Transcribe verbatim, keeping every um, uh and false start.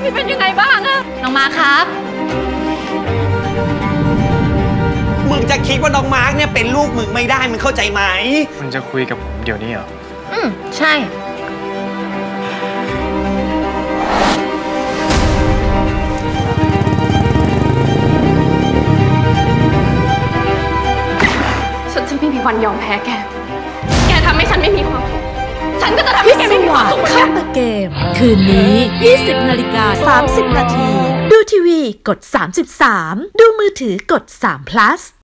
พี่เป็นยังไงบ้างอะน้องมาครับมึงจะคิดว่าน้องมาร์กเนี่ยเป็นลูกมึงไม่ได้มึงเข้าใจไหมมึงจะคุยกับผมเดี๋ยวนี้เหรออืมใช่ฉันจะไม่มีวันยอมแพ้แกแกทำให้ฉันไม่มีความสุขฉันก็จะทำให้แกไม่มีความสุขเหมือนกันพิศวาสฆาตเกมคืนนี้ ยี่สิบนาฬิกาสามสิบนาทีดูทีวีกดสามสิบสามดูมือถือกดสาม plus